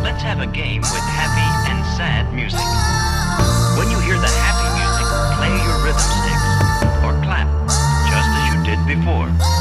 Let's have a game with happy and sad music. When you hear the happy music, play your rhythm sticks or clap, just as you did before.